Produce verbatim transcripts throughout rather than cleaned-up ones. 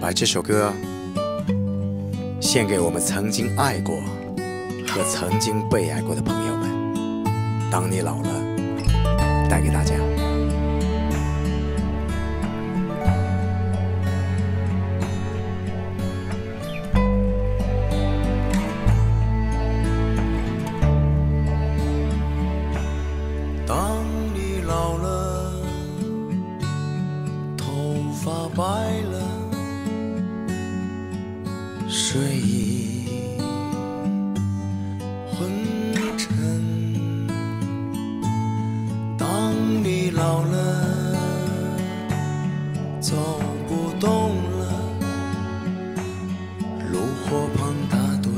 把这首歌献给我们曾经爱过和曾经被爱过的朋友们。当你老了，带给大家。 当你老了，头发白了，睡意昏沉。当你老了，走不动了，炉火旁打盹，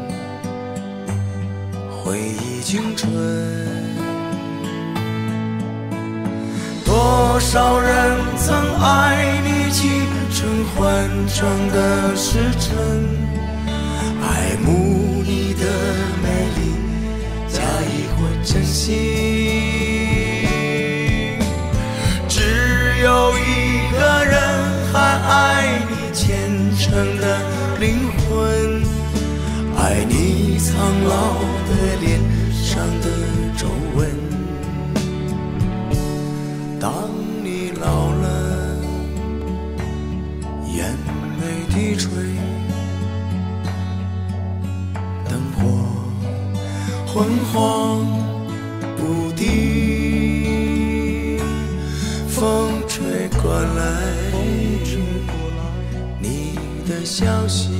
回忆青春。多少人曾爱你青春欢畅的时辰，爱慕你的美丽，假意或真心。只有一个人还爱你虔诚的灵魂，爱你苍老的脸上的皱纹。当你老了，眼眉低垂，灯火昏黄不定，风吹过来你的消息，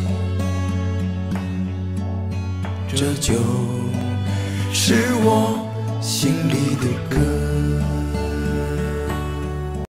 这就是我心里的歌。